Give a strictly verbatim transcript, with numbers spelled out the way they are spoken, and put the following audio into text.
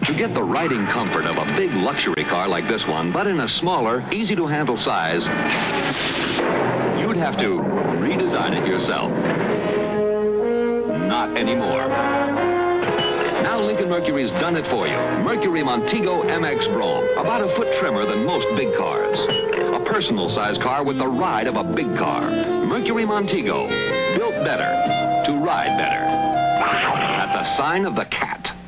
To get the riding comfort of a big luxury car like this one, but in a smaller, easy-to-handle size, you'd have to redesign it yourself. Not anymore. Now Lincoln Mercury's done it for you. Mercury Montego M X Brougham. About a foot trimmer than most big cars. A personal-sized car with the ride of a big car. Mercury Montego. Built better to ride better. At the sign of the cat.